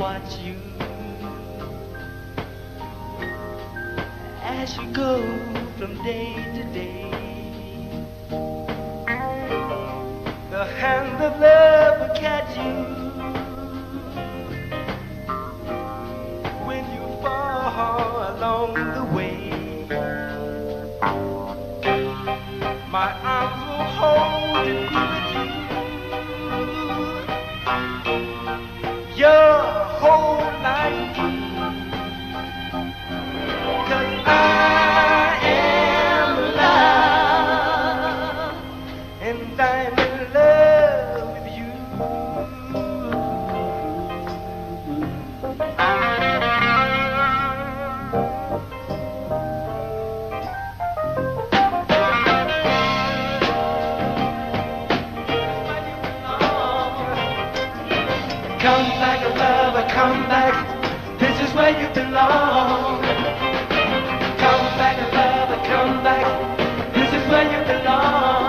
watch you as you go from day to day. The hand of love will catch you when you fall along the way. My arms will hold and be with you your whole life through. 'Cause I am alive and I'm in love with you. Come back, lover, come back. This is where you belong. Come back, lover, come back. This is where you belong.